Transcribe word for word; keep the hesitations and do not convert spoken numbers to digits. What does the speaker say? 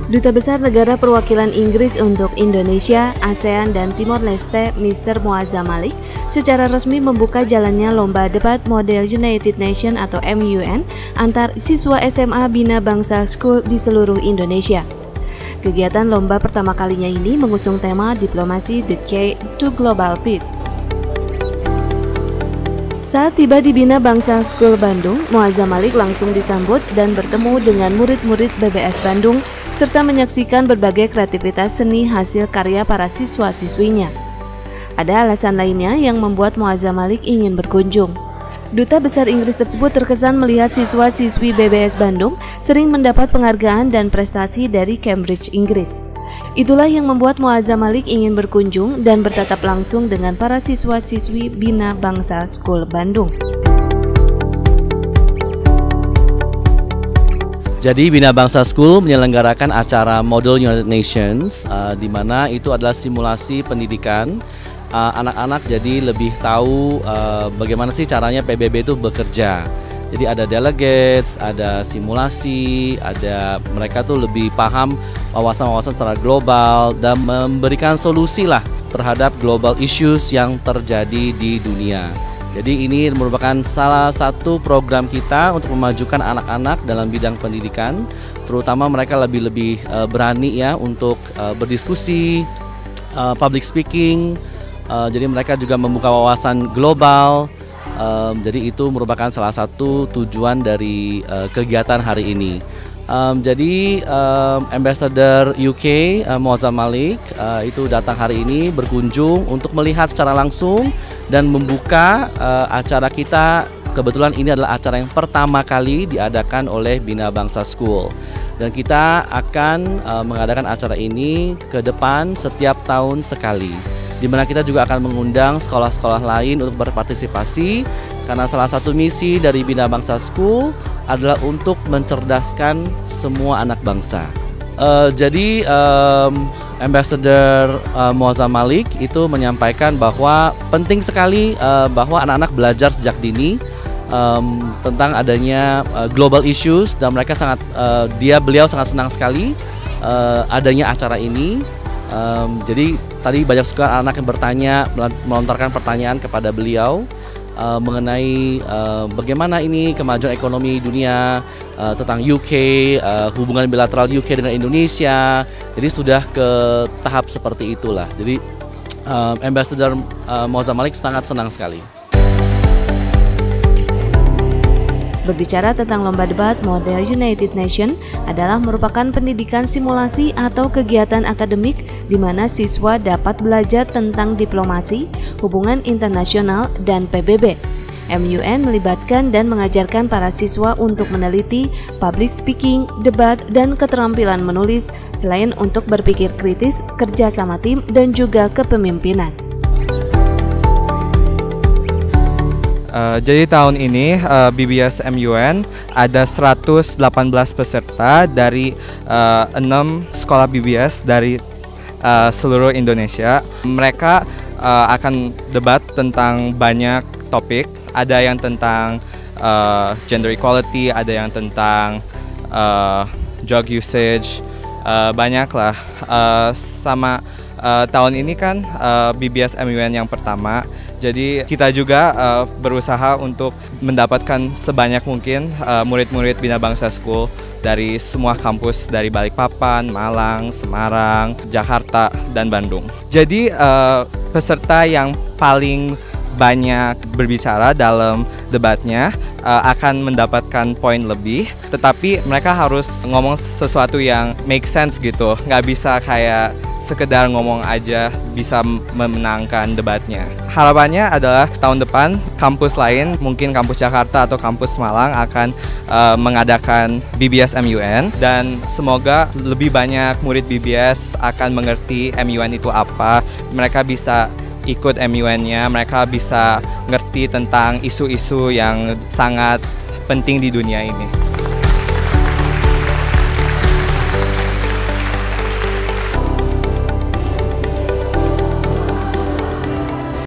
Duta Besar Negara Perwakilan Inggris untuk Indonesia, ASEAN, dan Timor Leste, Mister Muazzam Malik, secara resmi membuka jalannya lomba debat model United Nations atau M U N antar siswa S M A Bina Bangsa School di seluruh Indonesia. Kegiatan lomba pertama kalinya ini mengusung tema Diplomasi The Key to Global Peace. Saat tiba di Bina Bangsa School Bandung, Muazzam Malik langsung disambut dan bertemu dengan murid-murid B B S Bandung serta menyaksikan berbagai kreativitas seni hasil karya para siswa-siswinya. Ada alasan lainnya yang membuat Muazzam Malik ingin berkunjung. Duta Besar Inggris tersebut terkesan melihat siswa-siswi B B S Bandung sering mendapat penghargaan dan prestasi dari Cambridge, Inggris. Itulah yang membuat Muazzam Malik ingin berkunjung dan bertatap langsung dengan para siswa-siswi Bina Bangsa School Bandung. Jadi Bina Bangsa School menyelenggarakan acara Model United Nations, uh, di mana itu adalah simulasi pendidikan anak-anak, uh, jadi lebih tahu uh, bagaimana sih caranya P B B itu bekerja. Jadi ada delegates, ada simulasi, ada mereka tuh lebih paham wawasan-wawasan secara global dan memberikan solusi lah terhadap global issues yang terjadi di dunia. Jadi ini merupakan salah satu program kita untuk memajukan anak-anak dalam bidang pendidikan, terutama mereka lebih-lebih uh, berani ya untuk uh, berdiskusi, uh, public speaking, uh, jadi mereka juga membuka wawasan global. Um, jadi itu merupakan salah satu tujuan dari uh, kegiatan hari ini. Um, jadi um, Ambassador U K uh, Muazzam Malik uh, itu datang hari ini berkunjung untuk melihat secara langsung dan membuka uh, acara kita. Kebetulan ini adalah acara yang pertama kali diadakan oleh Bina Bangsa School, dan kita akan uh, mengadakan acara ini ke depan setiap tahun sekali, di mana kita juga akan mengundang sekolah-sekolah lain untuk berpartisipasi, karena salah satu misi dari Bina Bangsa School adalah untuk mencerdaskan semua anak bangsa. Uh, jadi um, Ambassador uh, Muazzam Malik itu menyampaikan bahwa penting sekali uh, bahwa anak-anak belajar sejak dini um, tentang adanya uh, global issues, dan mereka sangat uh, dia beliau sangat senang sekali uh, adanya acara ini. Um, jadi tadi banyak sekali anak yang bertanya, melontarkan pertanyaan kepada beliau uh, mengenai uh, bagaimana ini kemajuan ekonomi dunia, uh, tentang U K, uh, hubungan bilateral U K dengan Indonesia. Jadi sudah ke tahap seperti itulah. Jadi uh, Ambassador uh, Muazzam Malik sangat senang sekali. Berbicara tentang lomba debat model United Nations adalah merupakan pendidikan simulasi atau kegiatan akademik di mana siswa dapat belajar tentang diplomasi, hubungan internasional, dan P B B. M U N melibatkan dan mengajarkan para siswa untuk meneliti, public speaking, debat, dan keterampilan menulis, selain untuk berpikir kritis, kerja sama tim, dan juga kepemimpinan. Uh, jadi tahun ini uh, B B S M U N ada seratus delapan belas peserta dari uh, enam sekolah B B S dari uh, seluruh Indonesia. Mereka uh, akan debat tentang banyak topik. Ada yang tentang uh, gender equality, ada yang tentang uh, drug usage, uh, banyak lah. Uh, sama uh, tahun ini kan uh, B B S M U N yang pertama. Jadi kita juga uh, berusaha untuk mendapatkan sebanyak mungkin uh, murid-murid Bina Bangsa School dari semua kampus, dari Balikpapan, Malang, Semarang, Jakarta, dan Bandung. Jadi uh, peserta yang paling banyak berbicara dalam debatnya uh, akan mendapatkan poin lebih, tetapi mereka harus ngomong sesuatu yang make sense gitu, nggak bisa kayak sekedar ngomong aja bisa memenangkan debatnya. Harapannya adalah tahun depan kampus lain, mungkin kampus Jakarta atau kampus Malang akan uh, mengadakan B B S M U N, dan semoga lebih banyak murid B B S akan mengerti M U N itu apa. Mereka bisa ikut M U N-nya, mereka bisa ngerti tentang isu-isu yang sangat penting di dunia ini.